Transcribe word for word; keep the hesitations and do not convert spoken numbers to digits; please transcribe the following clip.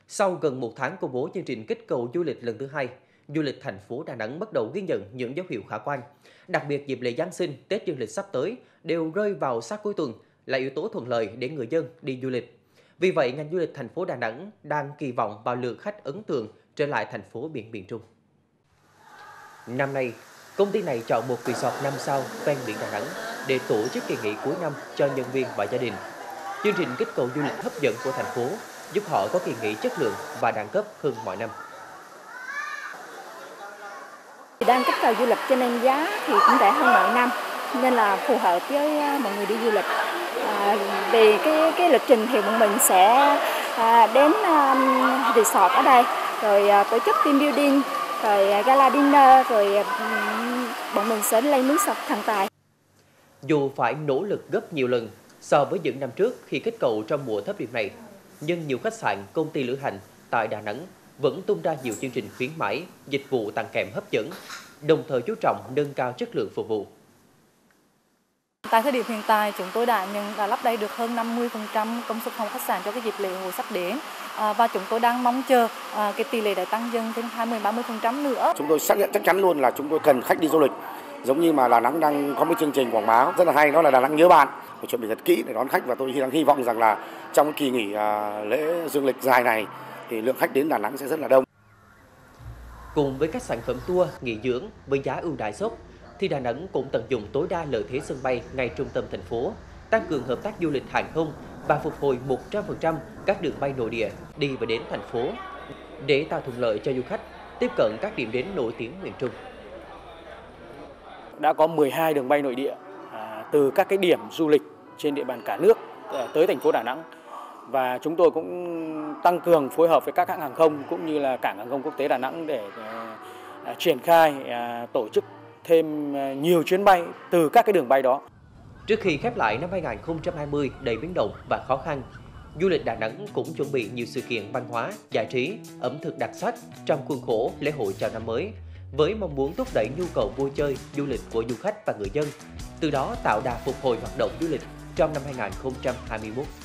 Sau gần một tháng công bố chương trình kích cầu du lịch lần thứ hai, du lịch thành phố Đà Nẵng bắt đầu ghi nhận những dấu hiệu khả quan. Đặc biệt dịp lễ Giáng sinh, Tết dương lịch sắp tới đều rơi vào sát cuối tuần là yếu tố thuận lợi để người dân đi du lịch. Vì vậy, ngành du lịch thành phố Đà Nẵng đang kỳ vọng vào lượng khách ấn tượng trở lại thành phố biển miền Trung. Năm nay, công ty này chọn một resort năm sao ven biển Đà Nẵng để tổ chức kỳ nghỉ cuối năm cho nhân viên và gia đình. Chương trình kích cầu du lịch hấp dẫn của thành phố giúp họ có kỳ nghỉ chất lượng và đẳng cấp hơn mọi năm. Đang kích cầu du lịch cho nên giá thì cũng rẻ hơn mọi năm, nên là phù hợp với mọi người đi du lịch. À, vì cái cái lịch trình thì bọn mình sẽ à, đến um, resort ở đây, rồi à, tổ chức team building, rồi gala dinner, rồi um, bọn mình sẽ lên núi sập Thần Tài. Dù phải nỗ lực gấp nhiều lần so với những năm trước khi kích cầu trong mùa thấp điểm này, nhưng nhiều khách sạn, công ty lữ hành tại Đà Nẵng vẫn tung ra nhiều chương trình khuyến mãi, dịch vụ tặng kèm hấp dẫn, đồng thời chú trọng nâng cao chất lượng phục vụ. Tại thời điểm hiện tại, chúng tôi đã nhận đã lắp đầy được hơn năm mươi phần trăm công suất phòng khách sạn cho cái dịp lễ hội sắp đến, à, và chúng tôi đang mong chờ à, cái tỷ lệ để tăng dần thêm hai mươi đến ba mươi phần trăm nữa. Chúng tôi xác nhận chắc chắn luôn là chúng tôi cần khách đi du lịch, giống như mà Đà Nẵng đang có một chương trình quảng bá rất là hay, đó là Đà Nẵng nhớ bạn. Phải chuẩn bị thật kỹ để đón khách, và tôi đang hy vọng rằng là trong kỳ nghỉ à, lễ dương lịch dài này thì lượng khách đến Đà Nẵng sẽ rất là đông. Cùng với các sản phẩm tour nghỉ dưỡng với giá ưu đãi sốc, thì Đà Nẵng cũng tận dụng tối đa lợi thế sân bay ngay trung tâm thành phố, tăng cường hợp tác du lịch hàng không và phục hồi một trăm phần trăm các đường bay nội địa đi và đến thành phố để tạo thuận lợi cho du khách tiếp cận các điểm đến nổi tiếng miền Trung. Đã có mười hai đường bay nội địa à, từ các cái điểm du lịch trên địa bàn cả nước à, tới thành phố Đà Nẵng, và chúng tôi cũng tăng cường phối hợp với các hãng hàng không cũng như là cảng hàng không quốc tế Đà Nẵng để à, à, triển khai à, tổ chức thêm nhiều chuyến bay từ các cái đường bay đó. Trước khi khép lại năm hai nghìn không trăm hai mươi đầy biến động và khó khăn, du lịch Đà Nẵng cũng chuẩn bị nhiều sự kiện văn hóa, giải trí, ẩm thực đặc sắc trong khuôn khổ lễ hội chào năm mới, với mong muốn thúc đẩy nhu cầu vui chơi, du lịch của du khách và người dân, từ đó tạo đà phục hồi hoạt động du lịch trong năm hai nghìn không trăm hai mươi mốt.